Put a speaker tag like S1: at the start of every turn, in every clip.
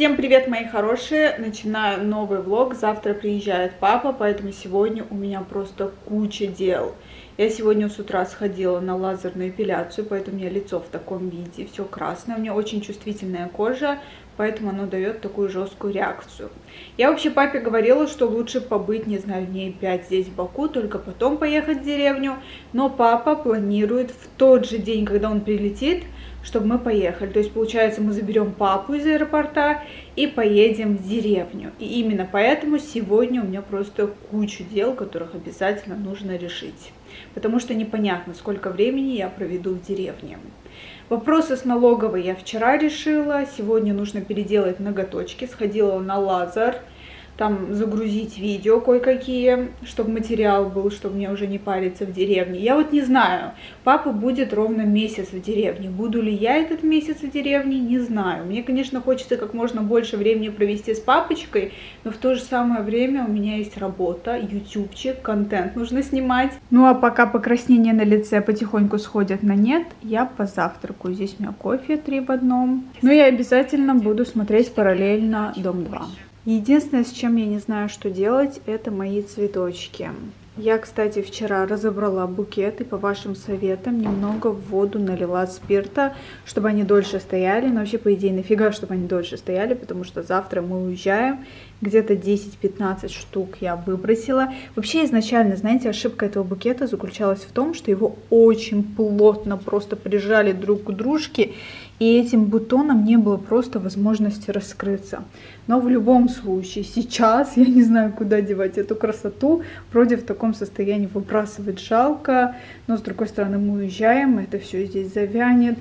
S1: Всем привет, мои хорошие! Начинаю новый влог. Завтра приезжает папа, поэтому сегодня у меня просто куча дел. Я сегодня с утра сходила на лазерную эпиляцию, поэтому у меня лицо в таком виде, все красное. У меня очень чувствительная кожа, поэтому оно дает такую жесткую реакцию. Я вообще папе говорила, что лучше побыть, не знаю, дней 5 здесь в Баку, только потом поехать в деревню. Но папа планирует в тот же день, когда он прилетит, чтобы мы поехали. То есть, получается, мы заберем папу из аэропорта и поедем в деревню. И именно поэтому сегодня у меня просто куча дел, которых обязательно нужно решить. Потому что непонятно, сколько времени я проведу в деревне. Вопросы с налоговой я вчера решила. Сегодня нужно переделать ноготочки. Сходила на лазер. Там загрузить видео кое-какие, чтобы материал был, чтобы мне уже не париться в деревне. Я вот не знаю, папа будет ровно месяц в деревне. Буду ли я этот месяц в деревне, не знаю. Мне, конечно, хочется как можно больше времени провести с папочкой, но в то же самое время у меня есть работа, ютубчик, контент нужно снимать. Ну а пока покраснения на лице потихоньку сходят на нет, я позавтракаю. Здесь у меня кофе 3 в 1. Ну и обязательно буду смотреть параллельно Дом 2. Единственное, с чем я не знаю, что делать, это мои цветочки. Я, кстати, вчера разобрала букет и по вашим советам немного в воду налила спирта, чтобы они дольше стояли. Но вообще, по идее, нафига, чтобы они дольше стояли, потому что завтра мы уезжаем. Где-то 10-15 штук я выбросила. Вообще, изначально, знаете, ошибка этого букета заключалась в том, что его очень плотно просто прижали друг к дружке, и этим бутоном не было просто возможности раскрыться. Но в любом случае, сейчас я не знаю, куда девать эту красоту. Вроде в таком состоянии выбрасывать жалко, но с другой стороны мы уезжаем, это все здесь завянет.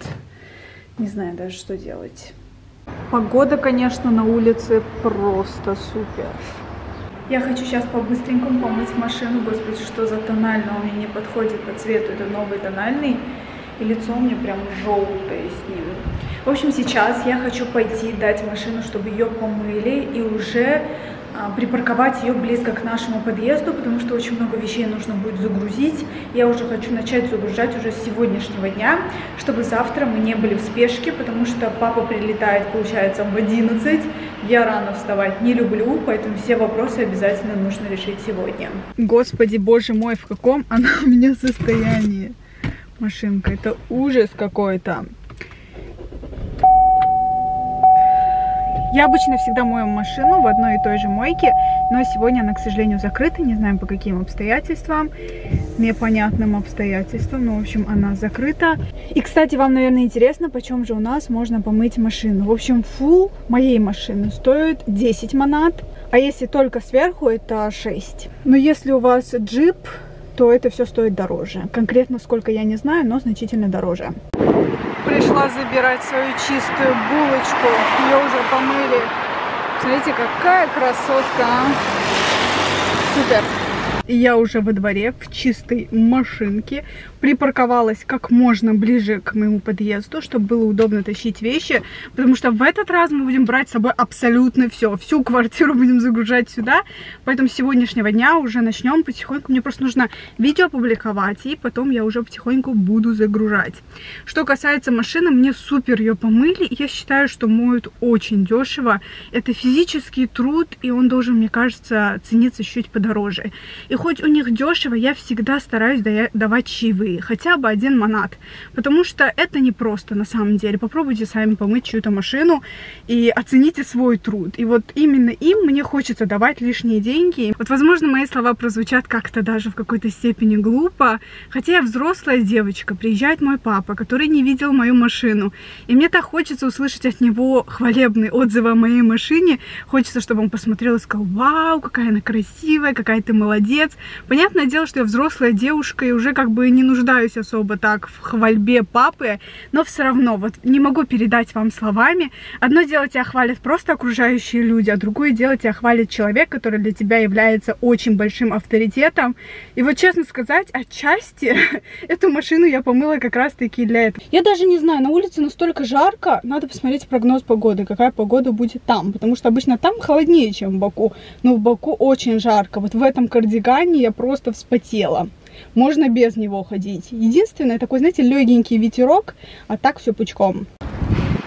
S1: Не знаю даже, что делать. Погода, конечно, на улице просто супер. Я хочу сейчас по-быстренькому помыть машину. Господи, что за тональный, он мне не подходит по цвету, это новый тональный. И лицо у меня прям желтое с ним. В общем, сейчас я хочу пойти дать машину, чтобы ее помыли и уже припарковать ее близко к нашему подъезду, потому что очень много вещей нужно будет загрузить. Я уже хочу начать загружать уже с сегодняшнего дня, чтобы завтра мы не были в спешке, потому что папа прилетает, получается, в 11. Я рано вставать не люблю, поэтому все вопросы обязательно нужно решить сегодня. Господи, боже мой, в каком она у меня состоянии. Машинка, это ужас какой-то. Я обычно всегда мою машину в одной и той же мойке, но сегодня она, к сожалению, закрыта, не знаем по каким обстоятельствам, непонятным обстоятельствам, но, в общем, она закрыта. И, кстати, вам, наверное, интересно, почем же у нас можно помыть машину. В общем, фулл моей машины стоит 10 манат, а если только сверху, это 6. Но если у вас джип, то это все стоит дороже. Конкретно сколько я не знаю, но значительно дороже. Пришла забирать свою чистую булочку. Ее уже помыли. Смотрите, какая красотка, а? Супер. И я уже во дворе в чистой машинке. Припарковалась как можно ближе к моему подъезду, чтобы было удобно тащить вещи. Потому что в этот раз мы будем брать с собой абсолютно все. Всю квартиру будем загружать сюда. Поэтому с сегодняшнего дня уже начнем потихоньку. Мне просто нужно видео опубликовать. И потом я уже потихоньку буду загружать. Что касается машины, мне супер ее помыли. Я считаю, что моют очень дешево. Это физический труд. И он должен, мне кажется, цениться чуть подороже. И хоть у них дешево, я всегда стараюсь давать чаевые. Хотя бы 1 манат. Потому что это непросто на самом деле. Попробуйте сами помыть чью-то машину и оцените свой труд. И вот именно им мне хочется давать лишние деньги. Вот, возможно, мои слова прозвучат как-то даже в какой-то степени глупо. Хотя я взрослая девочка. Приезжает мой папа, который не видел мою машину. И мне так хочется услышать от него хвалебные отзывы о моей машине. Хочется, чтобы он посмотрел и сказал: вау, какая она красивая, какая ты молодец. Понятное дело, что я взрослая девушка и уже как бы не нуждаюсь особо так в хвальбе папы, но все равно вот не могу передать вам словами. Одно дело тебя хвалят просто окружающие люди, а другое дело тебя хвалит человек, который для тебя является очень большим авторитетом. И вот честно сказать, отчасти эту машину я помыла как раз таки для этого. Я даже не знаю, на улице настолько жарко, надо посмотреть прогноз погоды, какая погода будет там, потому что обычно там холоднее, чем в Баку, но в Баку очень жарко. Вот в этом кардигане я просто вспотела. Можно без него ходить. Единственное, такой, знаете, легенький ветерок, а так все пучком.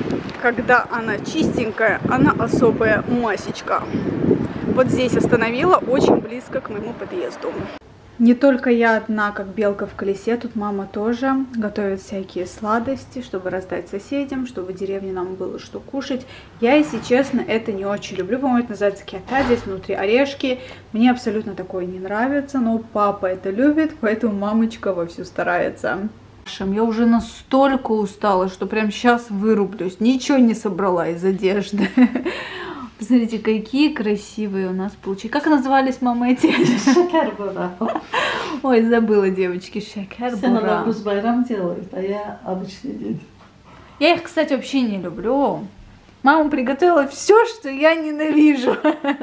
S1: когда она чистенькая, она особая масечка. Вот здесь остановила, очень близко к моему подъезду. Не только я одна, как белка в колесе, тут мама тоже готовит всякие сладости, чтобы раздать соседям, чтобы в деревне нам было что кушать. Я, если честно, это не очень люблю. По-моему, это называется киата, здесь внутри орешки. Мне абсолютно такое не нравится, но папа это любит, поэтому мамочка вовсю старается. Я уже настолько устала, что прям сейчас вырублюсь. Ничего не собрала из одежды. Посмотрите, какие красивые у нас получились. Как назывались, мама, эти?
S2: Шакер-бура.
S1: Ой, забыла, девочки, шакер-бура.
S2: Все на Навруз байрам делают, а я обычный день.
S1: Я их, кстати, вообще не люблю. Мама приготовила все, что я ненавижу.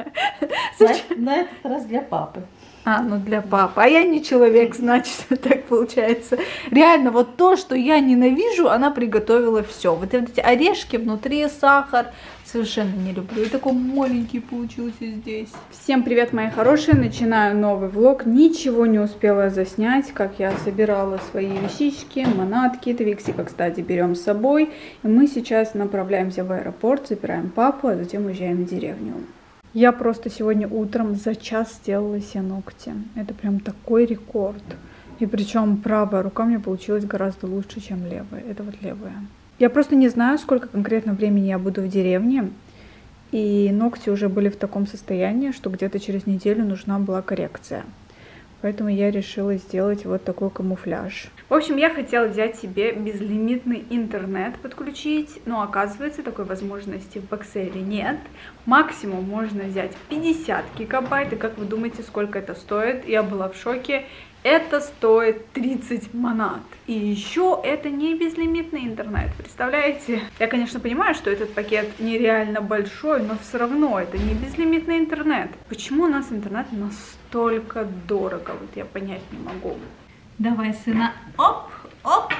S2: На этот раз для папы.
S1: А, ну для папы. А я не человек, значит, так получается. Реально, вот то, что я ненавижу, она приготовила все. Вот эти орешки внутри, сахар. Совершенно не люблю. И такой маленький получился здесь. Всем привет, мои хорошие. Начинаю новый влог. Ничего не успела заснять, как я собирала свои вещички, манатки. Твиксика, кстати, берем с собой. И мы сейчас направляемся в аэропорт, забираем папу, а затем уезжаем в деревню. Я просто сегодня утром за час сделала себе ногти. Это прям такой рекорд. И причем правая рука у меня получилась гораздо лучше, чем левая. Это вот левая. Я просто не знаю, сколько конкретно времени я буду в деревне. И ногти уже были в таком состоянии, что где-то через неделю нужна была коррекция. Поэтому я решила сделать вот такой камуфляж. В общем, я хотела взять себе безлимитный интернет подключить, но оказывается, такой возможности в Бокселе нет. Максимум можно взять 50 гигабайт. И как вы думаете, сколько это стоит? Я была в шоке. Это стоит 30 манат. И еще это не безлимитный интернет, представляете? Я, конечно, понимаю, что этот пакет нереально большой, но все равно это не безлимитный интернет. Почему у нас интернет настолько дорого? Вот я понять не могу. Давай, сына. Оп, оп.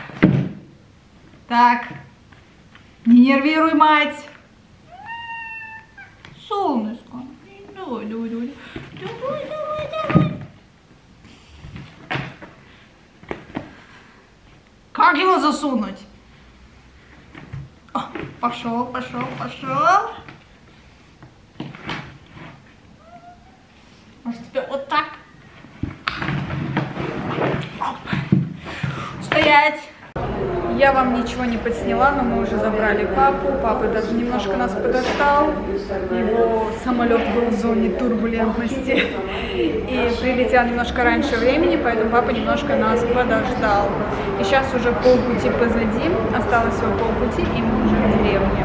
S1: Так. Не нервируй, мать. Солнышко. Давай, давай, давай. Давай, давай, давай. Как его засунуть? О, пошел, пошел, пошел. Может, тебе вот так? Оп. Стоять! Я вам ничего не подсняла, но мы уже забрали папу. Папа даже немножко нас подождал. Его самолет был в зоне турбулентности. И прилетел немножко раньше времени, поэтому папа немножко нас подождал. И сейчас уже полпути позади. Осталось всего полпути, и мы уже в деревне.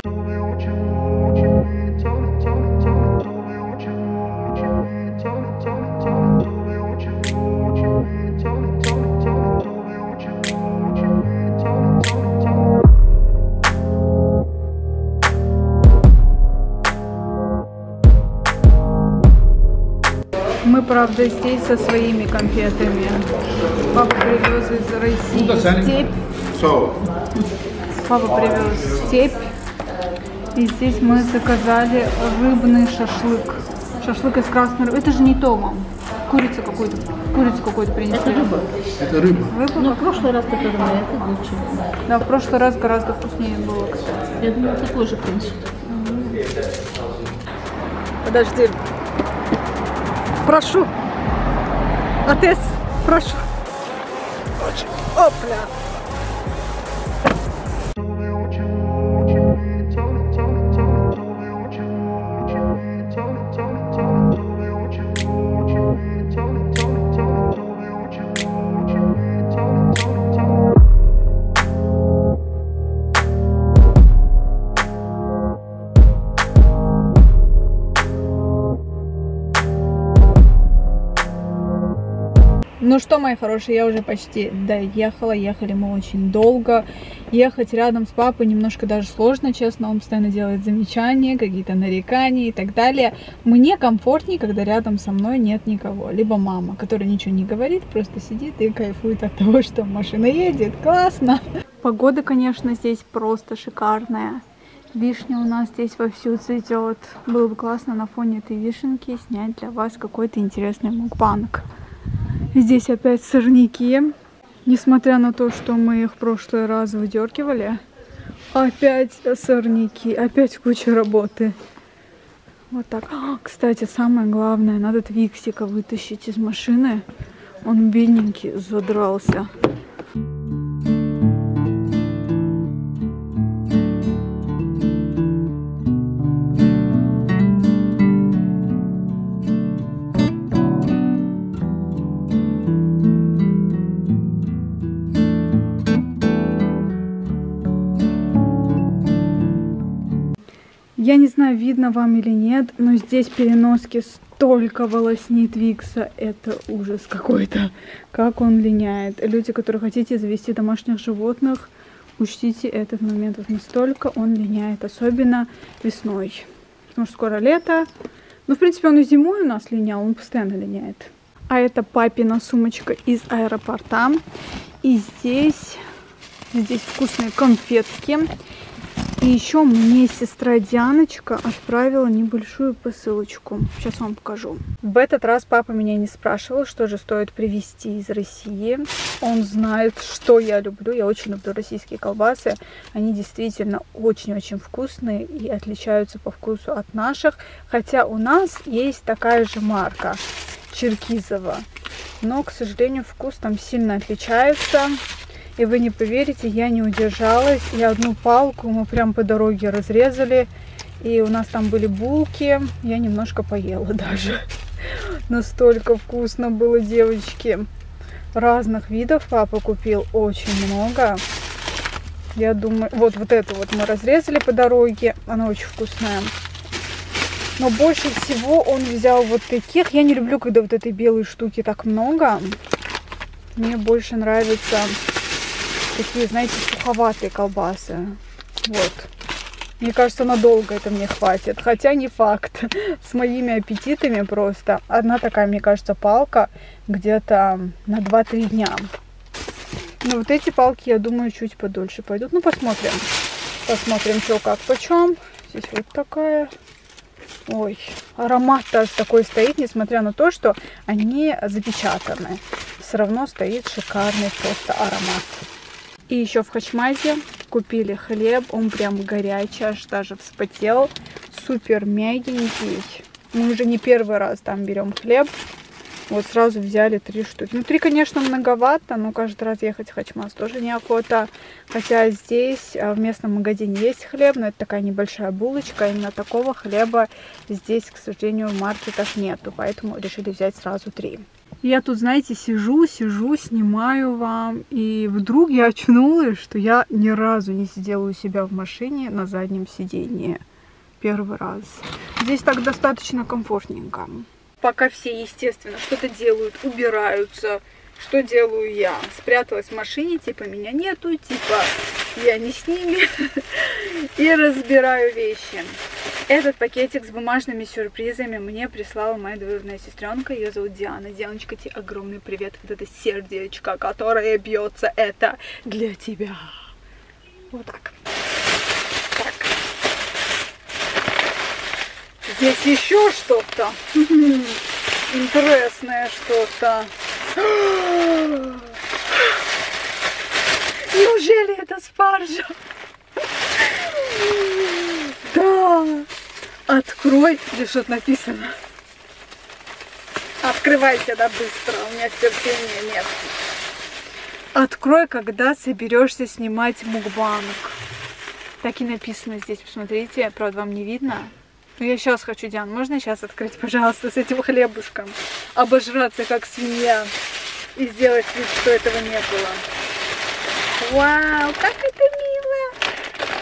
S1: Мы, правда, здесь со своими конфетами. Папа привез из России степь. Папа привез степь. И здесь мы заказали рыбный шашлык. Шашлык из красной рыбы. Это же не то, мам. Курицу какую-то принесли.
S2: Это рыба.
S3: Это рыба.
S2: Но в прошлый раз это лучше.
S1: Да, в прошлый раз гораздо вкуснее было, кстати.
S2: Я думаю, такой же принесут.
S1: Подожди. Прошу. Отец, прошу. Опля. Ну что, мои хорошие, я уже почти доехала. Ехали мы очень долго. Ехать рядом с папой немножко даже сложно, честно. Он постоянно делает замечания, какие-то нарекания и так далее. Мне комфортнее, когда рядом со мной нет никого. Либо мама, которая ничего не говорит, просто сидит и кайфует от того, что машина едет. Классно! Погода, конечно, здесь просто шикарная. Вишня у нас здесь вовсю цветет. Было бы классно на фоне этой вишенки снять для вас какой-то интересный мукбанг. Здесь опять сорняки. Несмотря на то, что мы их в прошлый раз выдергивали, Опять сорняки, опять куча работы. Вот так. Кстати, самое главное, надо Твиксика вытащить из машины. Он бедненький, задрался. Я не знаю, видно вам или нет, но здесь переноски столько волосней Твикса. Это ужас какой-то. Как он линяет. Люди, которые хотите завести домашних животных, учтите этот момент. Вот настолько он линяет. Особенно весной. Потому что скоро лето. Ну, в принципе, он и зимой у нас линял. Он постоянно линяет. А это папина сумочка из аэропорта. И здесь вкусные конфетки. И еще мне сестра Дианочка отправила небольшую посылочку. Сейчас вам покажу. В этот раз папа меня не спрашивал, что же стоит привезти из России. Он знает, что я люблю. Я очень люблю российские колбасы. Они действительно очень-очень вкусные и отличаются по вкусу от наших. Хотя у нас есть такая же марка Черкизово. Но, к сожалению, вкус там сильно отличается. И вы не поверите, я не удержалась. И одну палку мы прям по дороге разрезали. И у нас там были булки. Я немножко поела даже. Настолько вкусно было, девочки. Разных видов папа купил очень много. Я думаю, вот эту вот мы разрезали по дороге. Она очень вкусная. Но больше всего он взял вот таких. Я не люблю, когда вот этой белой штуки так много. Мне больше нравятся такие, знаете, суховатые колбасы. Вот. Мне кажется, надолго это мне хватит. Хотя не факт. С моими аппетитами просто. Одна такая, мне кажется, палка где-то на 2-3 дня. Но вот эти палки, я думаю, чуть подольше пойдут. Ну, посмотрим. Посмотрим, что как почем. Здесь вот такая. Ой, аромат даже такой стоит, несмотря на то, что они запечатаны. Все равно стоит шикарный просто аромат. И еще в Хачмазе купили хлеб, он прям горячий, аж даже вспотел, супер мягенький. Мы уже не первый раз там берем хлеб, вот сразу взяли 3 штуки. Ну, 3, конечно, многовато, но каждый раз ехать в Хачмаз тоже неохота. Хотя здесь в местном магазине есть хлеб, но это такая небольшая булочка, именно такого хлеба здесь, к сожалению, в маркетах нету, поэтому решили взять сразу 3. Я тут, знаете, сижу, снимаю вам, и вдруг я очнулась, что я ни разу не сидела у себя в машине на заднем сиденье. Первый раз. Здесь так достаточно комфортненько. Пока все, естественно, что-то делают, убираются. Что делаю я? Спряталась в машине, типа меня нету, типа я не с ними. И разбираю вещи. Этот пакетик с бумажными сюрпризами мне прислала моя двоюродная сестренка. Ее зовут Диана. Дианочка, тебе огромный привет. Вот это сердечко, которое бьется, это для тебя. Вот так. Так. Здесь еще что-то. Интересное что-то. Неужели это спаржа? Да. Открой. Здесь что-то написано. Открывайся, да, быстро. У меня терпения нет. Открой, когда соберешься снимать мукбанг. Так и написано здесь, посмотрите. Правда, вам не видно? Но я сейчас хочу, Диан, можно сейчас открыть, пожалуйста, с этим хлебушком? Обожраться, как свинья. И сделать вид, что этого не было. Вау, как это мило!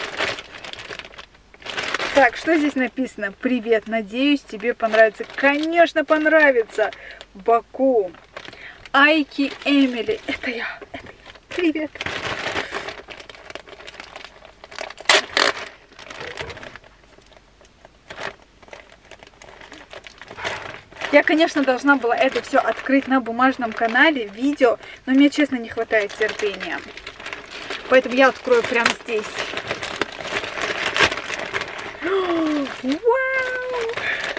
S1: Так, что здесь написано? Привет, надеюсь, тебе понравится. Конечно, понравится. Баку. Айки Эмили. Это я. Привет. Я, конечно, должна была это все открыть на бумажном канале, видео, но мне, честно, не хватает терпения. Поэтому я открою прямо здесь. Вау!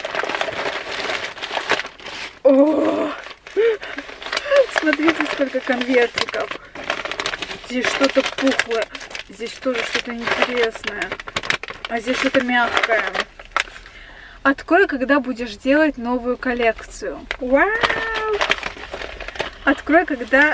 S1: О! Смотрите, сколько конвертиков. Здесь что-то пухлое. Здесь тоже что-то интересное. А здесь что-то мягкое. Открой, когда будешь делать новую коллекцию. Вау! Открой, когда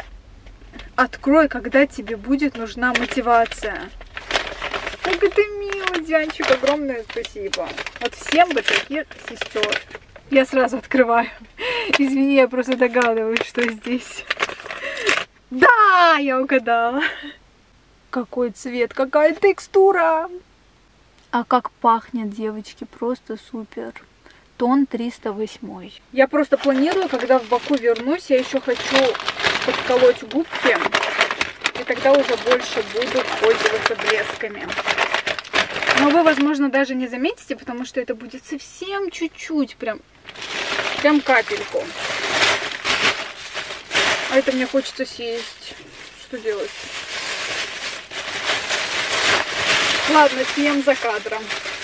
S1: тебе будет нужна мотивация. Как это мило, Дянчик, огромное спасибо. Вот всем бы таких сестер. Я сразу открываю. Извини, я просто догадываюсь, что здесь. Да, я угадала. Какой цвет, какая текстура. А как пахнет, девочки, просто супер. Тон 308. Я просто планирую, когда в Баку вернусь, я еще хочу подколоть губки. И тогда уже больше буду пользоваться блесками. Но вы, возможно, даже не заметите, потому что это будет совсем чуть-чуть, прям капельку. А это мне хочется съесть. Что делать? Ладно, съем за кадром.